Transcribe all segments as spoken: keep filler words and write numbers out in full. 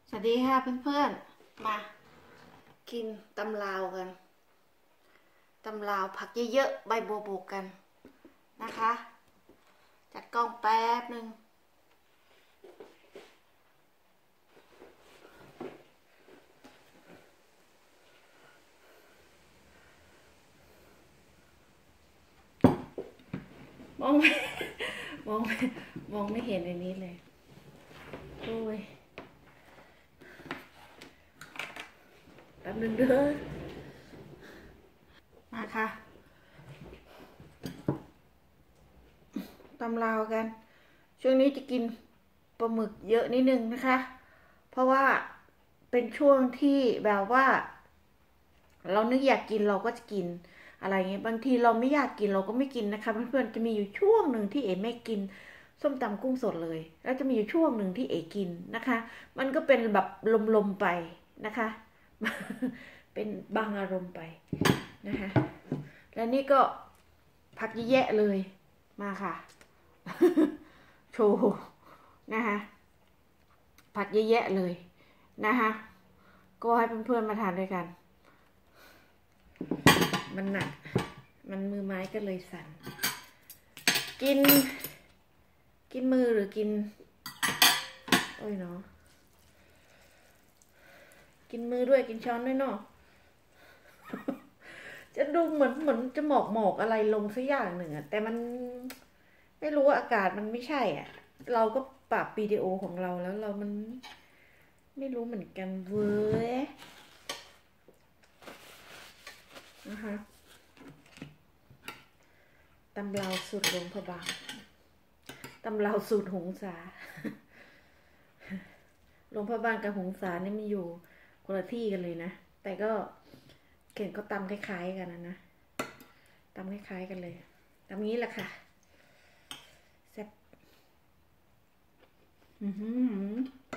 สวัสดีค่ะเพื่อนๆมากินตำลาวกันตำลาวผักเยอะๆใบบัวบกกันนะคะจัดกล้องแป๊บหนึ่งมองไม่มองไม่มองไม่เห็นในนี้เลยโอ้ยแป๊บนึงเด้อมาค่ะตำลาวกันช่วงนี้จะกินปลาหมึกเยอะนิดนึงนะคะเพราะว่าเป็นช่วงที่แบบว่าเรานึกอยากกินเราก็จะกินอะไรเงี้ยบางทีเราไม่อยากกินเราก็ไม่กินนะคะเพื่อนๆจะมีอยู่ช่วงหนึ่งที่เอ๋ไม่กินส้มตำกุ้งสดเลยแล้วจะมีอยู่ช่วงหนึ่งที่เอ๋กินนะคะมันก็เป็นแบบลมๆไปนะคะเป็นบางอารมณ์ไปนะคะแล้วนี่ก็ผักแยะเลยมาค่ะโชว์นะคะผักแยะเลยนะคะก็ให้เพื่อนๆมาทานด้วยกันมันหนักมันมือไม้ก็เลยสั่นกินกินมือหรือกินโอ้ยเนาะกินมือด้วยกินช้อนด้วยเนาะจะดูเหมือนเหมือนจะหมอกหมอกอะไรลงสักอย่างหนึ่งอะแต่มันไม่รู้ว่าอากาศมันไม่ใช่อ่ะเราก็ปรับวิดีโอของเราแล้วเรามันไม่รู้เหมือนกันเว้ยนะคะตำลาวสูตรหลวงพระบางตำลาวสูตรหงสาหลวงพระบางกับหงสานี่มันอยู่คนละที่กันเลยนะแต่ก็เก่งก็ตำคล้ายๆกันนะนะตำคล้ายๆกันเลยตำนี้แหละค่ะแซ่บอือหือ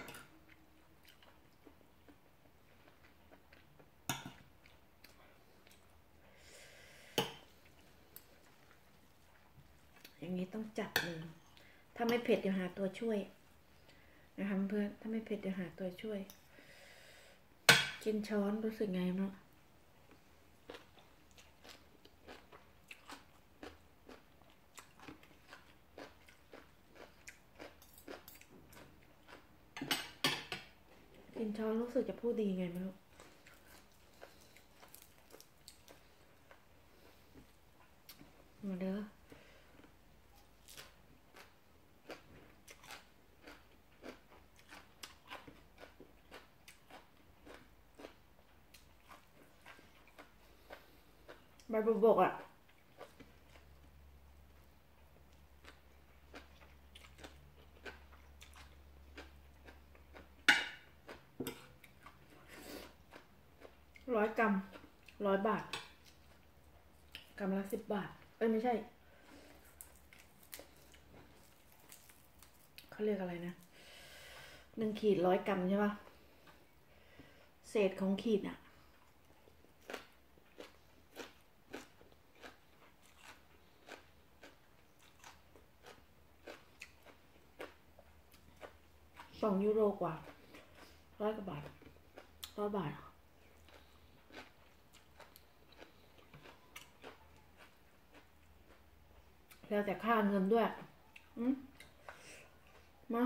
อย่างนี้ต้องจัดเลยถ้าไม่เผ็ดเดี๋ยวหาตัวช่วยนะคะเพื่อนถ้าไม่เผ็ดเดี๋ยวหาตัวช่วยกินช้อนรู้สึกไงเนาะกินช้อนรู้สึกจะพูดดีไงไม่รู้มาเด้อใบบัวบกอ่ะร้อยกรัมร้อยบาทกรัมละสิบบาทเอ้ยไม่ใช่เขาเรียกอะไรนะหนึ่งขีดร้อยกรัมใช่ปะเศษของขีดอ่ะสองยูโรกว่าร้อยกว่าบาทร้อยบาทแล้วแต่ค่าเงินด้วยอืมมา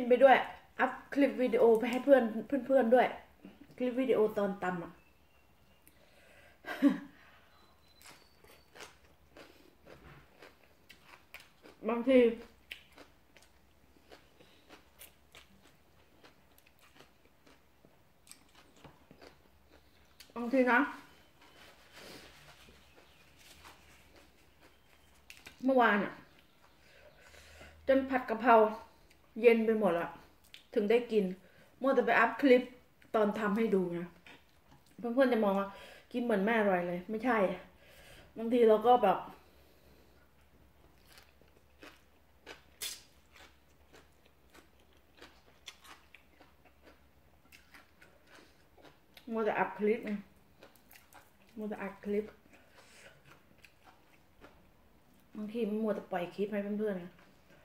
ไปด้วยอัพคลิปวิดีโอไปให้เพื่อนเพื่อนๆด้วยคลิปวิดีโอตอนตำอ่ะบางทีบางทีนะเมื่อวานอ่ะจนผัดกะเพราเย็นไปหมดละถึงได้กินมัวแต่ไปอัพคลิปตอนทำให้ดูนะเพื่อนๆจะมองว่ากินเหมือนแม่อร่อยเลยไม่ใช่บางทีเราก็แบบมัวแต่อัพคลิปไงมัวแต่อัดคลิปบางทีมันมัวแต่ปล่อยคลิปให้เพื่อนๆนะ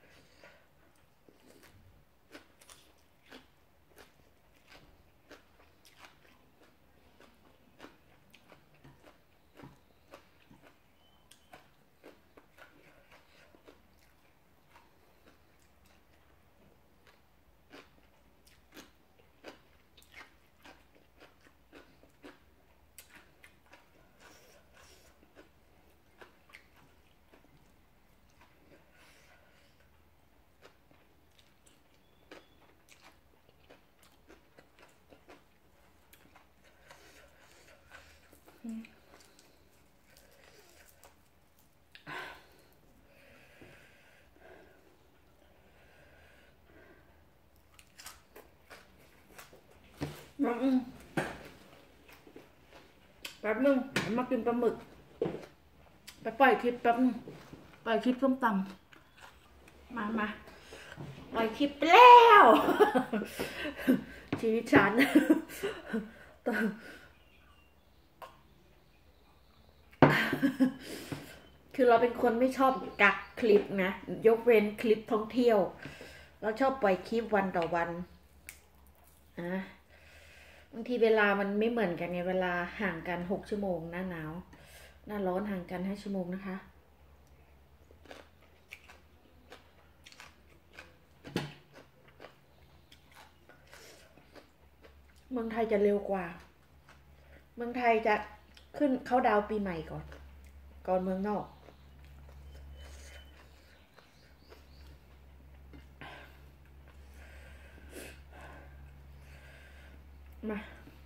อืมแป๊บนึงมากินปลาหมึกไปปล่อยคลิปแป๊บนึงปล่อยคลิปส้มตำมามาปล่อยคลิปแล้วชีวิตฉันคือเราเป็นคนไม่ชอบกักคลิปนะยกเว้นคลิปท่องเที่ยวเราชอบปล่อยคลิปวันต่อวันนะบางทีเวลามันไม่เหมือนกันไงเวลาห่างกันหกชั่วโมงหน้าหนาวหน้าร้อนห่างกันห้าชั่วโมงนะคะเมืองไทยจะเร็วกว่าเมืองไทยจะขึ้นเขาดาวปีใหม่ก่อนก่อนเมืองนอกมา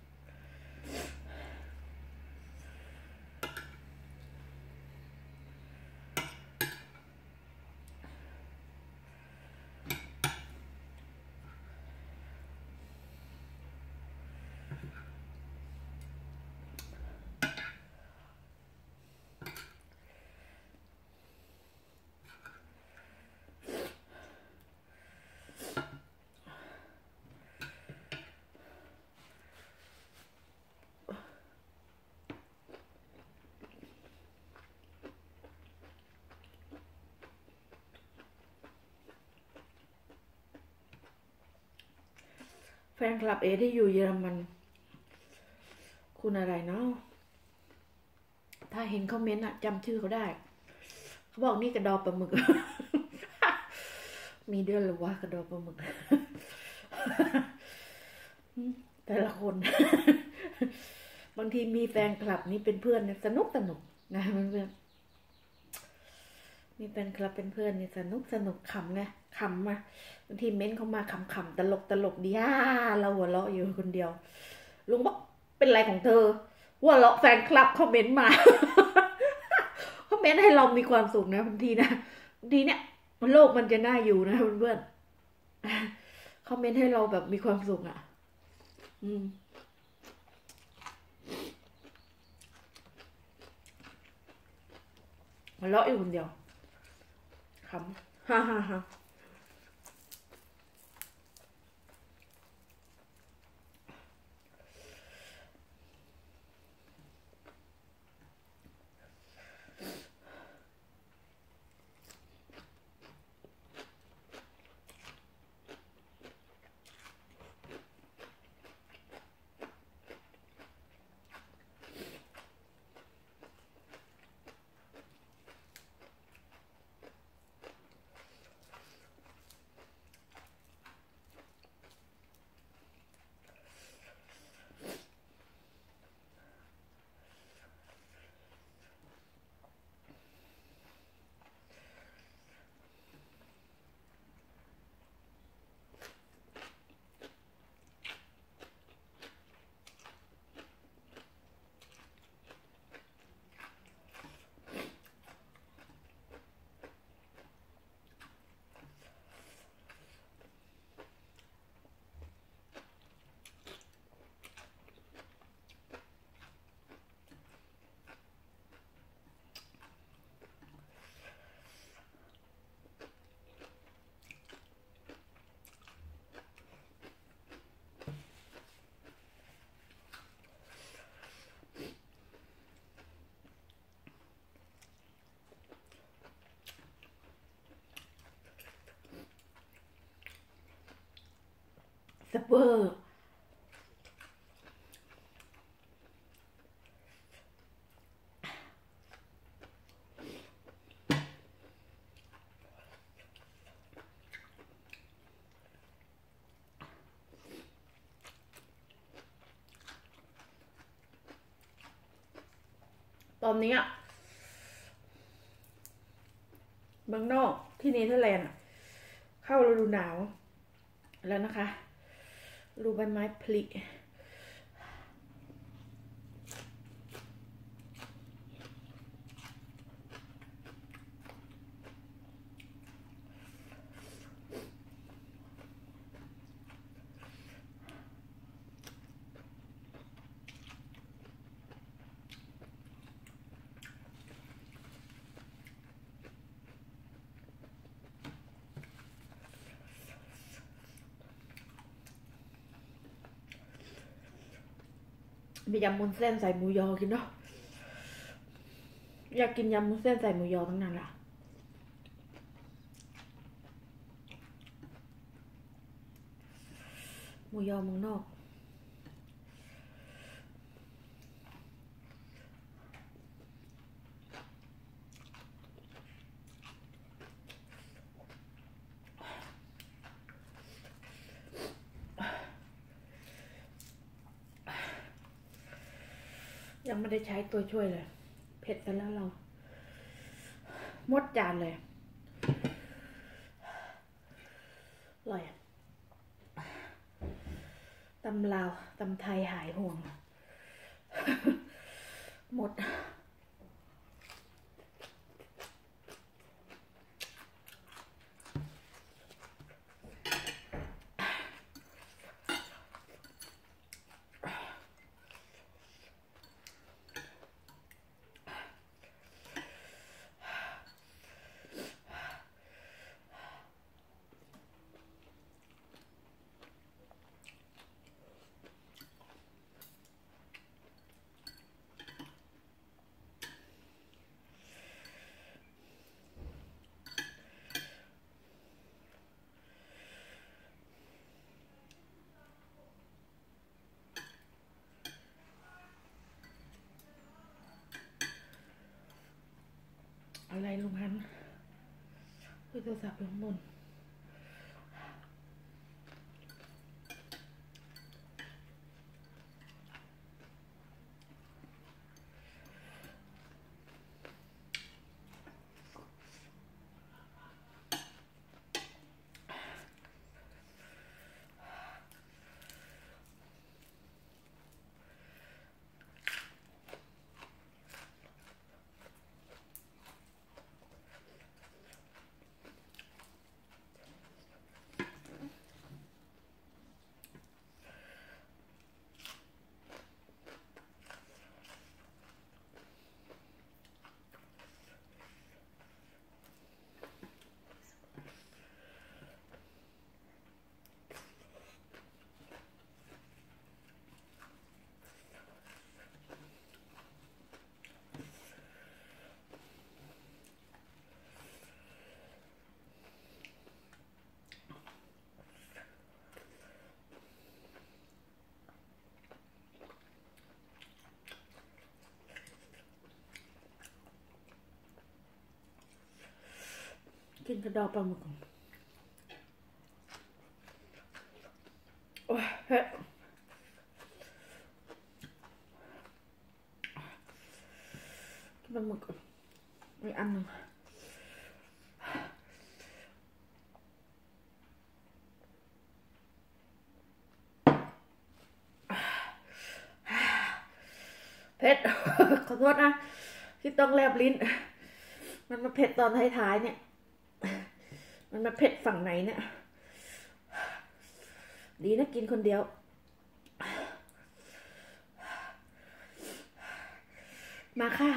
แฟนคลับเอที่อยู่เยอรมันคุณอะไรเนาะถ้าเห็นคอมเมนต์อะจำชื่อเขาได้เขาบอกนี่กระดอปลาหมึกมีเดือนหรือว่ากระดอปลาหมึกแต่ละคนบางทีมีแฟนคลับนี่เป็นเพื่อนเนี่ยสนุกสนุกนะเพื่อนมีแฟนคลับเป็นเพื่อนนี่สนุกสนุกขำไงขำมาบางทีเม้นเขามาขำขำตลกตลกดีอ่ะเราหัวเราะอยู่คนเดียวลุงบอกเป็นไรของเธอหัวเราะแฟนคลับคอมเมนต์มาคอมเมนต์ให้เรามีความสุขนะบางทีนะบางทีเนี่ยโลกมันจะน่าอยู่นะเพื่อนๆคอมเมนต์ให้เราแบบมีความสุขอ่ะอืมหัวเราะอยู่คนเดียวขำฮ่าฮ่าฮ่าสเปอร์ตอนนี้เมืองนอกที่เนเธอร์แลนด์เข้าฤดูหนาวแล้วนะคะฤดูใบไม้ผลิมียำมุนเส้นใส่หมูยอกินเนาะอยากกินยำมุนเส้นใส่หมูยอตั้งนานละหมูยอเมืองนอกยังไม่ได้ใช้ตัวช่วยเลยเผ็ดกันแล้วเราหมดจานเลยอร่อยตำลาวตำไทยหายห่วงหมดอะไรลุงฮันคุยโทรศัพท์อยู่ข้างบนกินกระดองปลาหมึกโอ้ยเผ็ดปลาหมึกอีกอันหนึ่งเผ็ด ขอโทษนะที่ต้องแลบลิ้นมันมาเผ็ดตอนท้ายๆเนี่ยมันมาเผ็ดฝั่งไหนเนี่ยดีนะกินคนเดียวมาค่ะ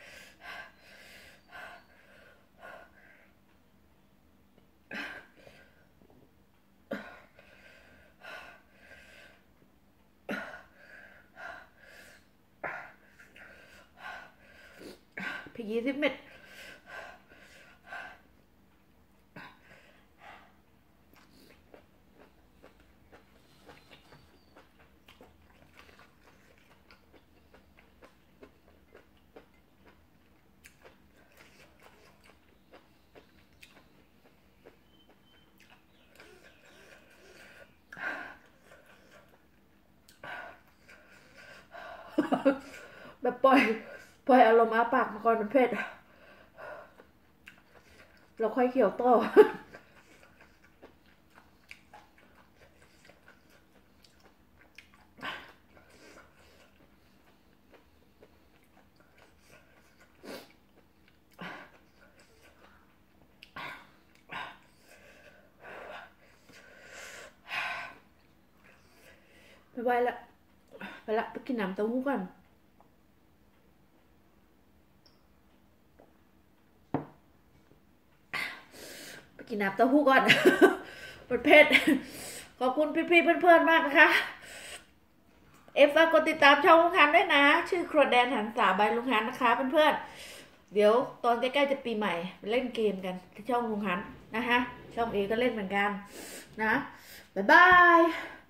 พี่ยี่สิบเม็ดแบบปล่อยปล่อยอารมณ์อาปากมาก่อนมันเผ็ดเราค่อยเคี่ยวต่อไปไว้ละไปละไปกินน้ำเต้าหู้ก่อนไปกินน้ำเต้าหู้ก่อนมันเผ็ดขอบคุณพี่ๆเพื่อนๆมากนะคะเอฟฝากกดติดตามช่องลุงฮันด้วยนะชื่อครัวแดนหันษาบายลุงฮันนะคะเพื่อนๆเดี๋ยวตอนใกล้ๆจะปีใหม่ไปเล่นเกมกันที่ช่องลุงฮันนะคะช่องเอก็เล่นเหมือนกันนะบ๊ายบาย